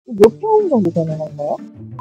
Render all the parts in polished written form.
몇 평 정도 되는 건가요?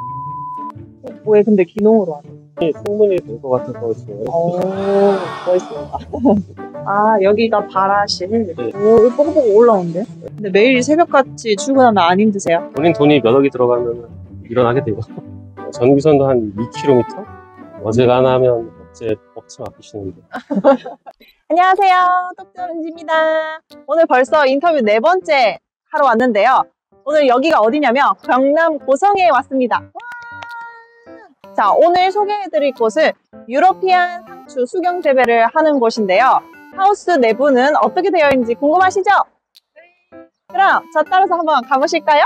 왜 근데 기농으로 하세요? 충분히 될 것 같아서 지금. 멋있습니다. 아, 여기가 발화실. 네. 오, 뽀글뽀글 올라오는데? 근데 매일 새벽같이 출근하면 안 힘드세요? 본인 돈이 몇 억이 들어가면 일어나게 되고. 전기선도 한 2km? 어제가 하나 하면 어제 벅치 막히시는데. 안녕하세요. 똑똑은지입니다. 오늘 벌써 인터뷰 4번째 하러 왔는데요. 오늘 여기가 어디냐면 경남 고성에 왔습니다. 와! 자, 오늘 소개해드릴 곳은 유러피안 상추 수경 재배를 하는 곳인데요. 하우스 내부는 어떻게 되어 있는지 궁금하시죠? 그럼 저 따라서 한번 가보실까요?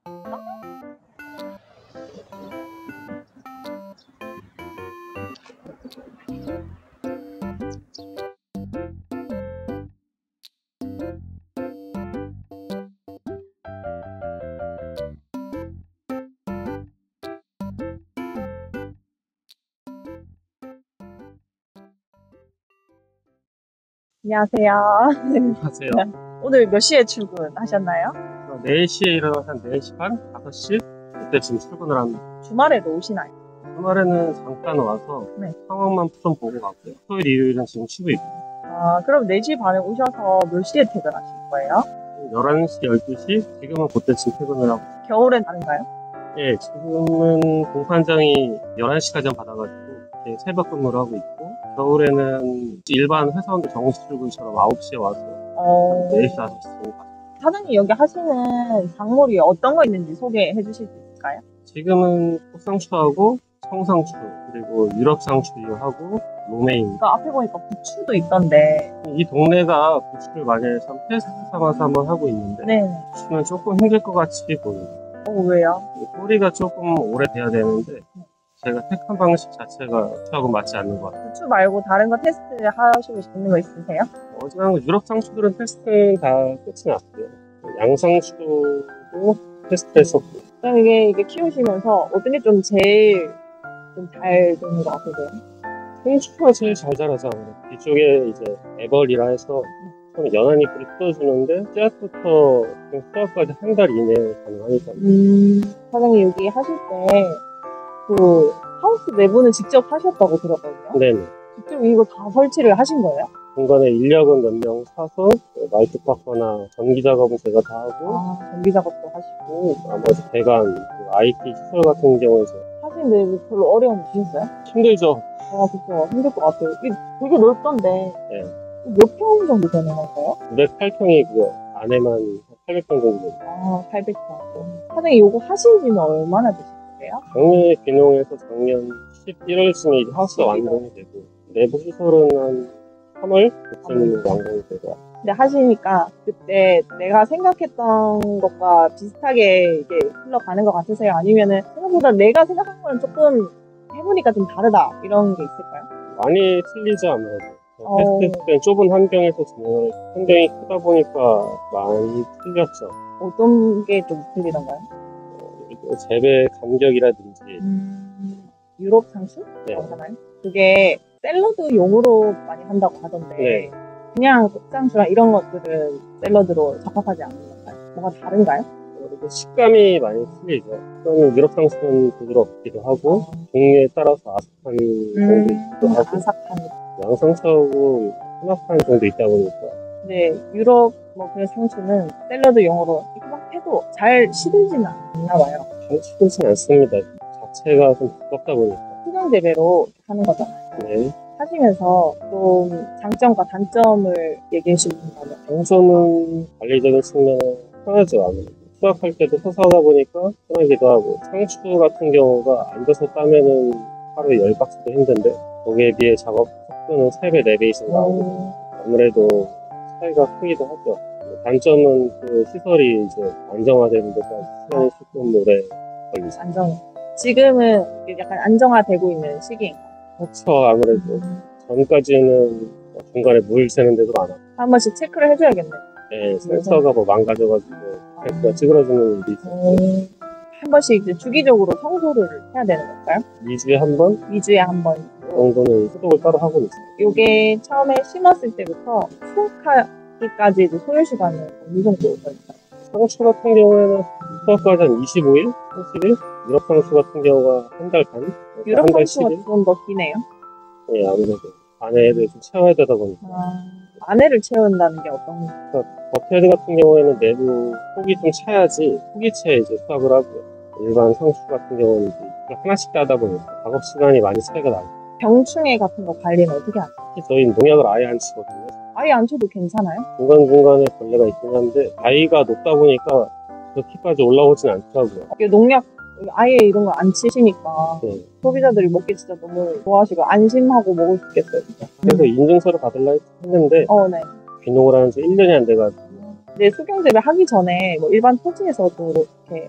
안녕하세요. 안녕하세요. 오늘 몇 시에 출근하셨나요? 4시에 일어나서 한 4시 반? 5시? 그때쯤 출근을 합니다. 주말에도 오시나요? 주말에는 잠깐 와서 네. 상황만 좀 보고 가고요. 토요일, 일요일은 지금 쉬고 있고. 아, 그럼 4시 반에 오셔서 몇 시에 퇴근하실 거예요? 11시, 12시? 지금은 그때쯤 퇴근을 하고. 겨울엔 다른가요? 예, 지금은 공판장이 11시까지 받아가지고 이렇게 새벽 근무를 하고 있고, 겨울에는 일반 회사원들 정시 출근처럼 9시에 와서 4시, 5시쯤 가요. 사장님 여기 하시는 작물이 어떤 거 있는지 소개해 주실 수 있을까요? 지금은 꽃상추하고 청상추, 그리고 유럽상추하고 로메인. 그 앞에 보니까 부추도 있던데. 이 동네가 부추를 많이 해서 테스트 삼아서 한번 하고 있는데, 네. 부추는 조금 힘들 것 같이 보여요. 왜요? 뿌리가 조금 오래돼야 되는데, 제가 택한 방식 자체가 부추하고 맞지 않는 것 같아요. 부추 말고 다른 거 테스트 하시고 싶은 거 있으세요? 어지간한 유럽상추들은 테스트 다 끝이 났고요. 양상추도 테스트했었고. 그럼 이게 키우시면서 어떤 게 좀 제일 좀 잘 되는 것 같으세요? 상추가 제일 잘 자라죠. 아무래도. 뒤쪽에 이제 애벌이라 해서 처음에 연한 잎을 뜯어주는데 씨앗부터 수확까지 한 달 이내에 가능하니까. 사장님 여기 하실 때 그 하우스 내부는 직접 하셨다고 들었거든요. 네네. 직접 이거 다 설치를 하신 거예요? 중간에 인력은 몇 명 사서 말뚝 닦거나 전기 작업은 제가 다 하고, 전기 작업도 하시고. 나머지 배관, IT 시설 같은 경우에는 하시는데 별로 어려움 없으셨어요? 힘들죠. 그쵸. 힘들 것 같아요. 이게 되게 넓던데. 네. 몇 평 정도 되는 건가요? 908평이고요. 안에만 800평 정도 됩니다. 800평. 사장님 이거 하신 지는 얼마나 되신 거예요? 작년에 귀농해서 작년 11월쯤에 이제 하우스가 완공이 되고, 내부 시설은 한 3월쯤 완공이 되고. 근데 하시니까 그때 내가 생각했던 것과 비슷하게 이게 흘러가는 것 같으세요? 아니면은 생각보다 내가 생각한 거는 조금 해보니까 좀 다르다 이런 게 있을까요? 많이 틀리죠, 아무래도. 테스트 때는 좁은 환경에서 진행을, 환경이 크다 보니까 많이 틀렸죠. 어떤 게 좀 틀리던가요? 재배 간격이라든지. 유럽 상추? 네. 하나요? 그게 샐러드용으로 많이 한다고 하던데 네. 그냥 꽃상추랑 이런 것들은 샐러드로 적합하지 않은 건가요? 뭐가 다른가요? 그리고 식감이 많이 틀리죠. 그럼 유럽 상추는 부드럽기도 하고, 종류에 따라서 아삭한 정도 있기도 하고, 아삭한. 양상추하고 혼합한 정도 있다 보니까. 네, 유럽 뭐 그런 상추는 샐러드용으로 이렇게 막 해도 잘 시들지는 않나 봐요. 잘 치우진 않습니다. 자체가 좀 두껍다 보니까. 수경 재배로 하는 거잖아요. 네. 하시면서 좀 장점과 단점을 얘기해 주신다면. 장점은 관리적인 측면은 편하죠. 아무래도. 수확할 때도 서서 하다 보니까 편하기도 하고, 상추 같은 경우가 앉아서 따면은 하루에 10박스도 힘든데, 거기에 비해 작업 속도는 3배, 4배 이상 나오고, 아무래도 차이가 크기도 하죠. 단점은 그 시설이 이제 안정화되는 데까지 시간이 조금 오래 걸리죠. 지금은 약간 안정화되고 있는 시기인가요? 그렇죠. 아무래도 전까지는 중간에 물 새는 데도 많았고, 한 번씩 체크를 해줘야겠네요. 네, 센서가 뭐 망가져가지고 가 찌그러지는 일이 있었고. 한 번씩 이제 주기적으로 청소를 해야 되는 걸까요? 2주에 한 번 2주에 한 번. 정도는 소독을 따로 하고 있어요. 요게 처음에 심었을 때부터 수확하기까지 이제 소요 시간은 어느 정도 걸릴까요? 상추 같은 경우에는 수확까지 한 25일? 30일? 유럽 상추 같은 경우가 한 달 반? 유럽 한 달 상추가 10일? 좀 더 기네요. 네, 아무래도 안에를 좀 채워야 되다 보니까. 안에를 채운다는 게 어떤 버테드 같은 경우에는 내부 속이 좀 차야지 속이 채 이제 수확을 하고요. 일반 상추 같은 경우는 이제 하나씩 따다 보니까 작업 시간이 많이 차이가 나요. 병충해 같은 거 관리는 어떻게 하세요? 특히 저희는 농약을 아예 안 치거든요. 아예 안 쳐도 괜찮아요? 중간중간에 벌레가 있긴 한데 나이가 높다 보니까 그렇게까지 올라오진 않더라고요. 이게 농약 아예 이런 거 안 치시니까 네. 소비자들이 먹기 진짜 너무 좋아하시고 안심하고 먹을 수 있겠어요. 진짜. 그래서 인증서를 받으려 했는데 네. 귀농을 한 지 1년이 안 돼가지고 근데 수경재배 하기 전에 뭐 일반 토지에서도 이렇게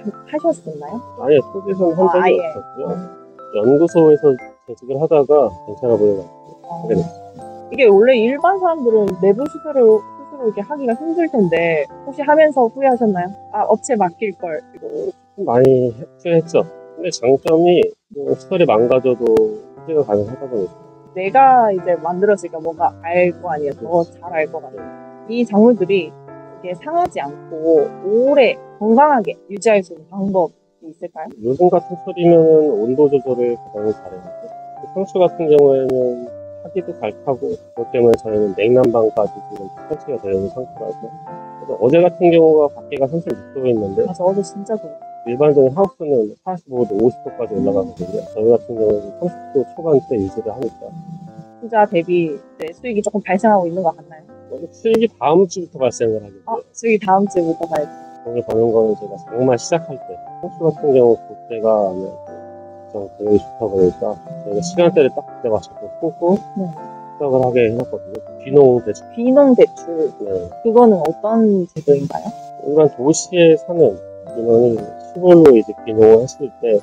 하셨었나요? 아예 토지에서는 한 적이 아예. 없었고요. 연구소에서 재직을 하다가 괜찮아 보여가지고 하게 됐어요. 이게 원래 일반 사람들은 내부 시설을 스스로 이렇게 하기가 힘들 텐데 혹시 하면서 후회하셨나요? 아, 업체 맡길 걸. 좀 많이 후회했죠. 근데 장점이 시설이 망가져도 수리가 가능하다 보니까 내가 이제 만들었으니까 뭔가 알 거 아니에요. 더 잘 알 것 같아요. 이 작물들이 이게 상하지 않고 오래 건강하게 유지할 수 있는 방법이 있을까요? 요즘 같은 철이면 온도 조절을 가장 잘해요. 상추 같은 경우에는 타기도 잘 타고 그것 때문에 저희는 냉난방까지 지금 설치가 되어 있는 상태라서 그래서 어제 같은 경우가 밖에가 36도에 있는데 맞아, 어제 진짜 좋아. 일반적인 하우스는 45도, 50도까지 올라가거든요. 저희 같은 경우는 30도 초반대 유지를 하니까 투자 대비 이제 수익이 조금 발생하고 있는 것 같나요? 수익이 다음 주부터 발생을 하겠고요. 수익이 다음 주부터 봐야지. 돈을 버는 거는 제가 장마 시작할 때 상추 같은 경우 그때가 아무래도 가장 가격이 좋다 보니까 저희가 시간대를 딱 그때 맞춰서 끊고 시작을 하게 해놨거든요. 귀농 대출. 귀농 대출. 네. 그거는 어떤 제도인가요? 일반 도시에 사는 민원이 시골로 이제 귀농을 했을 때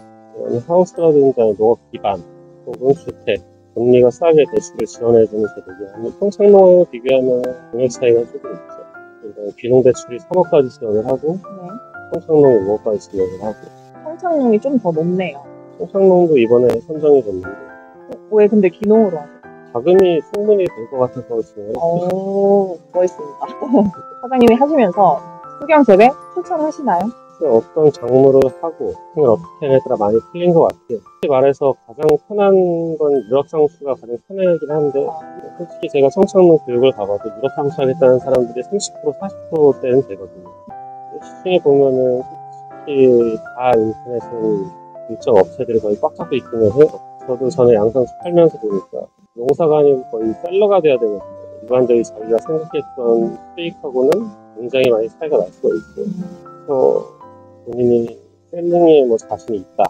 하우스라든지 농업 기반 혹은 주택 금리가 싸게 대출을 지원해주는 제도긴 한데 평창농하고 비교하면 금액 차이가 조금 있죠. 일단 귀농 대출이 3억까지 지원을 하고 평창농이 5억까지 지원을 하고 평창농이 좀 더 높네요. 평창농도 이번에 선정이 됐는데 왜 근데 귀농으로 하세요? 자금이 충분히 될 것 같아서 지원을 했어요. 멋있습니다. 사장님이 하시면서 수경 재배 추천하시나요? 어떤 작물을 하고 그걸 어떻게 하냐에 따라 많이 틀린 것 같아요. 솔직히 말해서 가장 편한 건 유럽 상추가 가장 편하긴 한데 솔직히 제가 청창농 교육을 가봐도 유럽 상추 하겠다는 사람들이 30% 40%대는 되거든요. 시중에 보면은 솔직히 다 인터넷은 일정 업체들이 거의 꽉 잡고 있기는 해요. 저도 전에 양상추 팔면서 보니까 농사가 아니고 거의 셀러가 돼야 되거든요. 일반적인 자기가 생각했던 수익하고는 굉장히 많이 차이가 날 수가 있고 그래서 본인이 셀링에 뭐 자신이 있다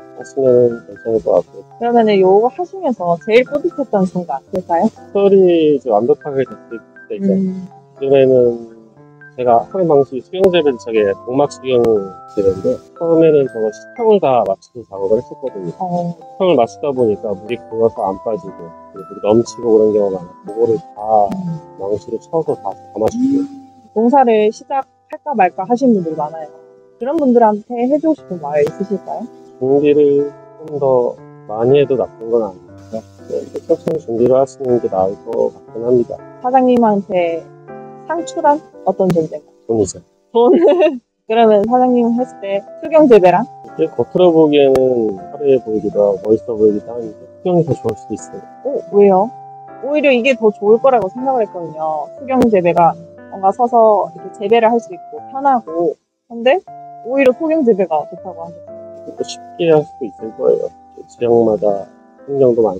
하시면 괜찮을 것 같고 그러면은 요거 하시면서 제일 뿌듯했던 순간 될까요? 시설이 이제 완벽하게 됐을 때 기존에는 제가 하는 방식이 수경재배는 저게 동막 수경재배인데 처음에는 저거 시청을 다 맞춰서 작업을 했었거든요. 시청을 맞추다 보니까 물이 고여서 안 빠지고 물이 넘치고 그런 경우가 많아요. 그거를 다 망치로 쳐서 다 맞추고 농사를 시작할까 말까 하시는 분들이 많아요. 그런 분들한테 해주고 싶은 말 있으실까요? 준비를 좀 더 많이 해도 나쁜 건 아니니까 천천히 준비를 하시는 게 나을 것 같긴 합니다. 사장님한테 상추란 어떤 존재인가요? 돈이죠. 돈. 그러면 사장님 했을 때 수경재배랑? 이게 겉으로 보기에는 화려해 보이기도 하고 멋있어 보이기도 하는데 수경이 더 좋을 수도 있어요. 왜요? 오히려 이게 더 좋을 거라고 생각을 했거든요. 수경재배가 뭔가 서서 이렇게 재배를 할 수 있고 편하고 근데 오히려 수경재배가 좋다고 하셨어요. 쉽게 할 수도 있을 거예요. 지역마다 환경도 많고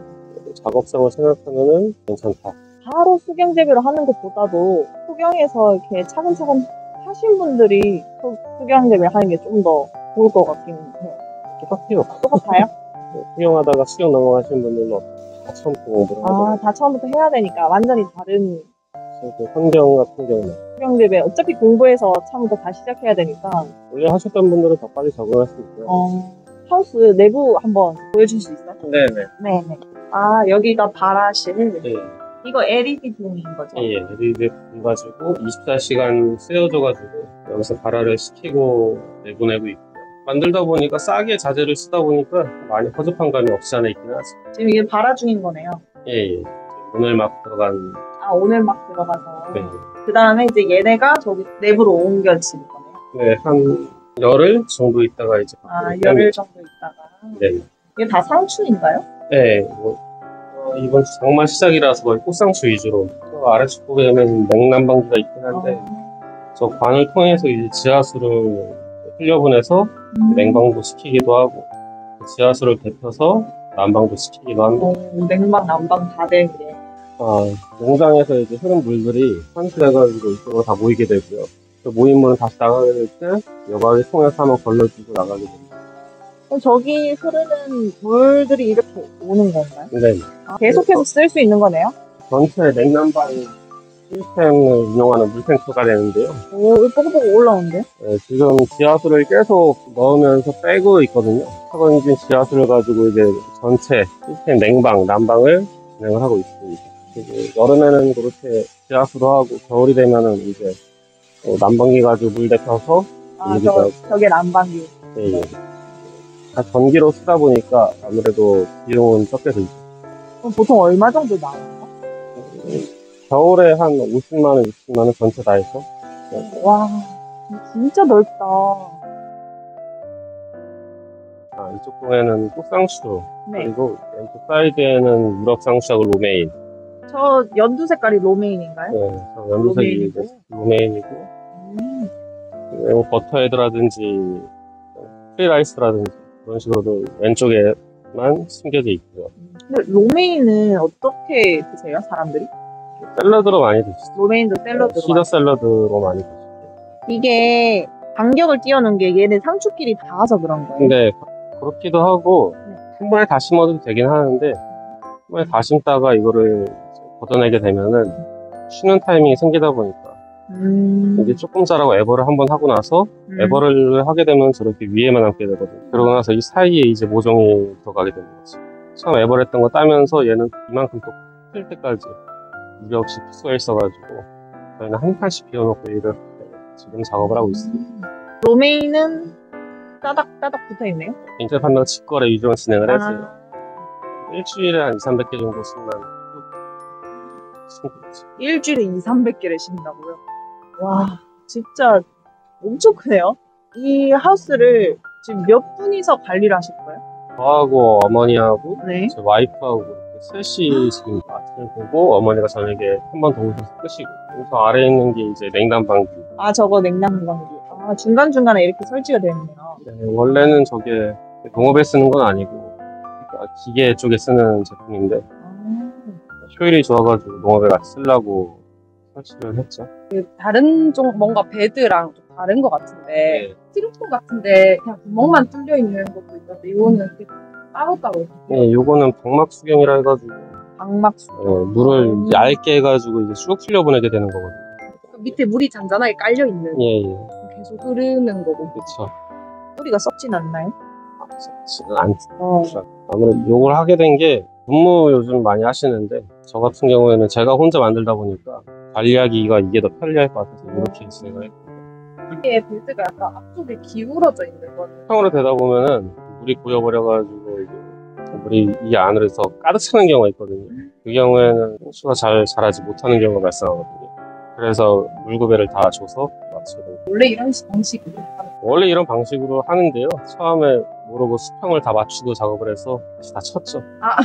작업성을 생각하면은 괜찮다. 바로 수경재배를 하는 것보다도 수경에서 이렇게 차근차근 하신 분들이 수경재배를 하는 게 좀 더 좋을 것 같긴 해요. 똑같아요. 똑같아요? 수경하다가 수경 넘어가신 분들은 다 처음부터 공부를 하죠. 다 처음부터 해야 되니까 완전히 다른 그 환경 같은 경우는 수경재배 어차피 공부해서 처음부터 다시 시작해야 되니까 원래 하셨던 분들은 더 빨리 적응할 수 있고요. 하우스 내부 한번 보여줄 수 있어요? 네네. 네네. 아, 여기가 발화실. 네. 이거 LED 등인 거죠? 예, LED 가지고 24시간 쓰여져가지고 여기서 발화를 시키고 내보내고 있고요. 만들다 보니까 싸게 자재를 쓰다 보니까 많이 허접한 감이 없지 않아 있긴 하죠. 지금 이게 발화 중인 거네요. 예. 오늘 막 들어간. 오늘 막 들어가서. 네. 그 다음에 이제 얘네가 저기 내부로 옮겨지는 거네요. 네, 한 열흘 정도 있다가 이제 열흘 정도 있다가. 네. 이게 다 상추인가요? 네, 이번 주 장마 시작이라서 거의 꽃상추 위주로. 아래쪽 보면 냉난방기가 있긴 한데 저 관을 통해서 이제 지하수를 흘려보내서 냉방도 시키기도 하고 지하수를 데펴서 난방도 시키기도 합니다. 냉방, 난방 다 되게. 농장에서 이제 흐른 물들이 환수해가지고 이쪽으로 다 모이게 되고요. 그 모인 물은 다시 나가게 될 때 여과를 통해서 한번 걸러주고 나가게 됩니다. 그럼 저기 흐르는 물들이 이렇게 오는 건가요? 네. 계속해서 쓸 수 있는 거네요? 전체 냉난방 시스템을 운영하는 물탱크가 되는데요. 오, 뽀글뽀글 올라오는데? 네, 지금 지하수를 계속 넣으면서 빼고 있거든요. 차가워진 지하수를 가지고 이제 전체 시스템 냉방, 난방을 진행을 하고 있습니다. 그리고 여름에는 그렇게 지하수로 하고 겨울이 되면은 이제 난방기 가지고 물 데펴서 저게 난방기. 네, 예. 다 전기로 쓰다 보니까 아무래도 비용은 적게 들죠. 그럼 보통 얼마 정도 나와요? 겨울에 한 50만원, 60만원 전체 다 해서. 와, 진짜 넓다. 이쪽 동에는 꽃상추, 네. 그리고 왼쪽 사이드에는 유럽상추하고 로메인. 저 연두 색깔이 로메인인가요? 네, 연두색이 이제 로메인이고, 그리고 버터헤드라든지, 프리라이스라든지, 그런 식으로도 왼쪽에만 숨겨져 있고요. 근데 로메인은 어떻게 드세요, 사람들이? 샐러드로 많이 드시죠. 로메인도 샐러드로. 시저 샐러드로 많이 드시죠. 이게 간격을 띄워놓은 게 얘네 상추끼리 닿아서 그런 거예요? 근데 그렇기도 하고, 한 번에 다 심어도 되긴 하는데, 한 번에 다 심다가 이거를 걷어내게 되면은 쉬는 타이밍이 생기다 보니까 이제 조금 자라고 에버를 한번 하고 나서 에버를 하게 되면 저렇게 위에만 남게 되거든요. 그러고 나서 이 사이에 이제 모종이 들어가게 되는 거죠. 처음 에버를 했던 거 따면서 얘는 이만큼 또 클 때까지 무리 없이 피수가 있어가지고 저희는 한 칸씩 비워놓고 이렇게 지금 작업을 하고 있습니다. 로메인은 따닥따닥 붙어있네요? 인터넷 판매가 직거래 위주로 진행을 해서요. 일주일에 한 200~300개 정도 심는 일주일에 200~300개를 심는다고요? 와, 진짜 엄청 크네요. 이 하우스를 지금 몇 분이서 관리를 하실 거예요? 저하고 어머니하고 네. 제 와이프하고 이렇게 셋이 지금 아침을 보고 어머니가 저녁에 한 번 더 오셔서 끄시고 저 아래에 있는 게 이제 냉난방기. 저거 냉난방기. 중간중간에 이렇게 설치가 되어 있네요. 네, 원래는 저게 농업에 쓰는 건 아니고 그러니까 기계 쪽에 쓰는 제품인데 효율이 좋아가지고 농업에 같이 쓰려고 설치를 했죠. 다른 종 뭔가 베드랑 좀 다른 것 같은데 네. 스티로폼 같은데 그냥 구멍만 뚫려 있는 것도 있는데 이거는 이렇게 따로따로. 네, 요거는 방막 수경이라 해가지고 방막수. 물을 얇게 해가지고 이제 쭉 흘려보내게 되는 거거든요. 밑에 물이 잔잔하게 깔려 있는. 예. 계속 흐르는 거고. 그렇죠. 뿌리가 썩진 않나요? 썩지는 않죠. 아무래도 요걸 하게 된 게 분무 요즘 많이 하시는데 저 같은 경우에는 제가 혼자 만들다 보니까 관리하기가 이게 더 편리할 것 같아서 이렇게 진행을 했고 이게 베드가 약간 앞쪽에 기울어져 있는 거는 평으로 되다 보면은 물이 고여버려가지고 이제 물이 이 안으로서 가득 차는 경우가 있거든요. 그 경우에는 홍수가 잘 자라지 못하는 경우가 발생하거든요. 그래서 물구배를 다 줘서 마치게 됩니다. 원래 이런 방식으로 하는. 원래 이런 방식으로 하는데요. 처음에 모르고 수평을 다 맞추고 작업을 해서 다시 다 쳤죠.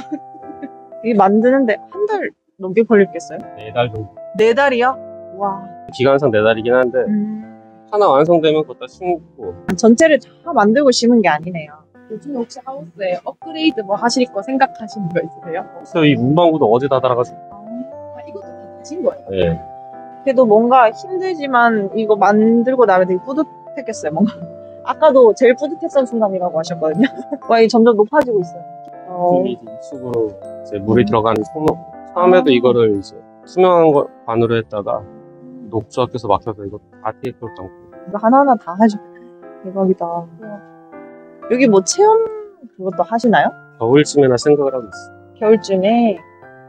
이게 만드는데 한 달 넘게 걸렸겠어요? 4달 정도. 4달이요? 와. 기간상 4달이긴 한데 하나 완성되면 그것 다 심고 전체를 다 만들고 심은 게 아니네요. 요즘에 혹시 하우스에 업그레이드 뭐 하실 거 생각하시는 거 있으세요? 그래서 이 문방구도 어제 다 달아가지고 이것도 다 하신 거예요? 네. 그래도 뭔가 힘들지만 이거 만들고 나면 되게 뿌듯했겠어요. 뭔가 아까도 제일 뿌듯했던 순간이라고 하셨거든요. 와, 이 점점 높아지고 있어요. 이제 입속으로 이제 물이 들어가는 통로. 처음에도 이거를 이제 투명한 거 반으로 했다가 녹조합해서 막혀서 이거 다 테이프로 감고. 이거 하나하나 다 하시고 대박이다. 여기 뭐 체험 그것도 하시나요? 겨울쯤에나 생각을 하고 있어요. 겨울쯤에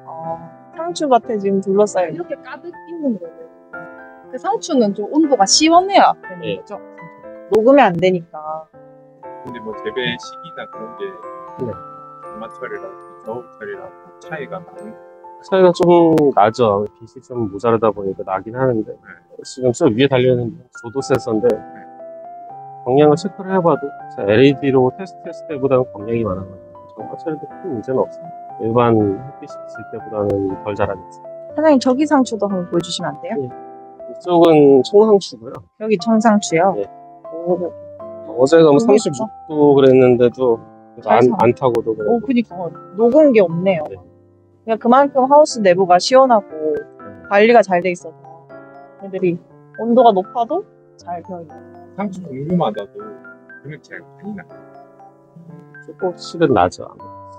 상추밭에 지금 둘러싸여 이렇게 가득 있는 거예요. 그 상추는 좀 온도가 시원해야 되는 네. 거죠? 녹으면 안 되니까. 근데 뭐 재배 시기나 그런 게 네. 장마철이랑 겨울철이랑 차이가 많은 차이가 좀 나죠. 빛이 좀 모자르다 보니까 나긴 하는데 지금 저 위에 달려있는 조도 센서인데 광량을 체크를 해봐도 LED로 테스트했을 때보다는 광량이 많아가지고 정화철에도 큰 문제는 없어요. 일반 햇빛이 있을 때보다는 덜 자라겠죠. 사장님 저기 상추도 한번 보여주시면 안 돼요? 이쪽은 청상추고요. 여기 청상추요. 네. 어제가 뭐 너무 36도 그랬는데도 안 타고도 그래. 그니까 녹은 게 없네요. 네. 그러니까 그만큼 하우스 내부가 시원하고 관리가 잘 돼 있어서 애들이 온도가 높아도 잘 배어있는. 상추 종류마다도 금액 차이가 많이 나요. 조금씩은 나죠.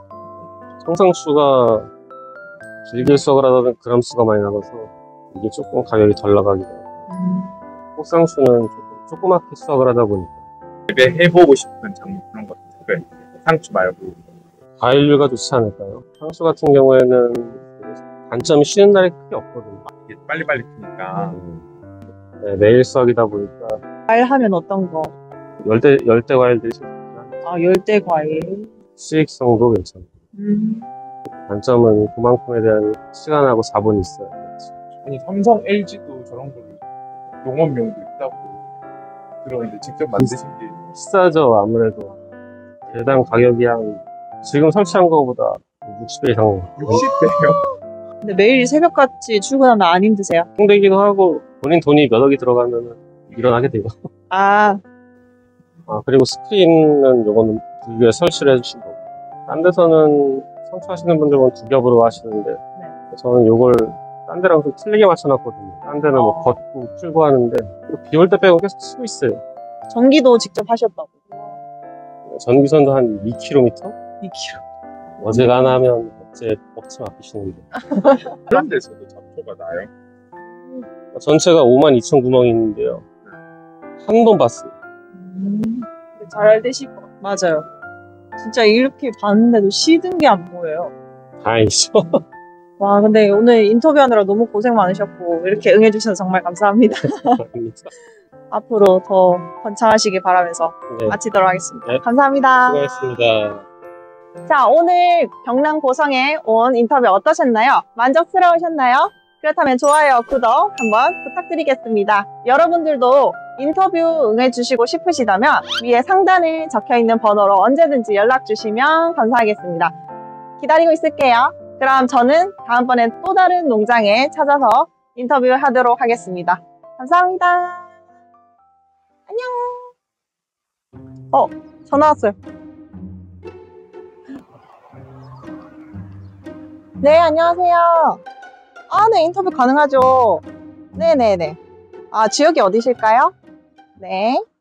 청상추가 길게 수확을 하다 보면 그람 수가 많이 나가서 이게 조금 가격이 덜 나가기도 하고 꽃상추는 조그맣게 수확을 하다 보니까 재배해보고 싶은 작물 그런 것 같아요. 상추 말고. 과일류가 좋지 않을까요? 상추 같은 경우에는 단점이 쉬는 날이 크게 없거든요. 이게 빨리빨리 크니까. 네, 매일 수확이다 보니까 과일하면 어떤 거? 열대 과일들이 열대 과일. 수익성도 괜찮고 단점은 그만큼에 대한 시간하고 자본이 있어요. 아니 삼성, LG도 저런 거를 농업용도 있다고 들었는데 직접 만드신 게 비싸죠. 아무래도 개당 가격이 한 지금 설치한 거보다 60배 이상 60배요? 근데 매일 새벽같이 출근하면 안 힘드세요? 힘들기도 하고 본인 돈이 몇 억이 들어가면 일어나게 되고 그리고 스크린은 요거는 두 개 설치를 해주신 거고 딴 데서는 선수하시는 분들은 두 겹으로 하시는데 저는 요걸 딴 데랑 좀 틀리게 맞춰놨거든요. 딴 데는 뭐 걷고 풀고 하는데 비 올 때 빼고 계속 치고 있어요. 전기도 직접 하셨다고. 전기선도 한 2km? 2kg. 어제가 하나 하면 억지 맡기시는데 그런 데서도 잡초가 나요. 전체가 52,000 구멍이 있는데요. 한 번 봤어요. 잘 되실 것 같아요. 맞아요. 진짜 이렇게 봤는데도 시든 게 안 보여요. 다행이죠. 와, 근데 오늘 인터뷰하느라 너무 고생 많으셨고 이렇게 응해주셔서 정말 감사합니다. 앞으로 더 번창하시길 바라면서 네. 마치도록 하겠습니다. 네. 감사합니다. 수고하셨습니다. 자, 오늘 경남 고성에 온 인터뷰 어떠셨나요? 만족스러우셨나요? 그렇다면 좋아요, 구독 한번 부탁드리겠습니다. 여러분들도 인터뷰 응해주시고 싶으시다면 위에 상단에 적혀있는 번호로 언제든지 연락주시면 감사하겠습니다. 기다리고 있을게요. 그럼 저는 다음번엔 또 다른 농장에 찾아서 인터뷰하도록 하겠습니다. 감사합니다. 안녕. 전화 왔어요. 네, 안녕하세요. 네, 인터뷰 가능하죠. 네네네. 지역이 어디실까요? 네.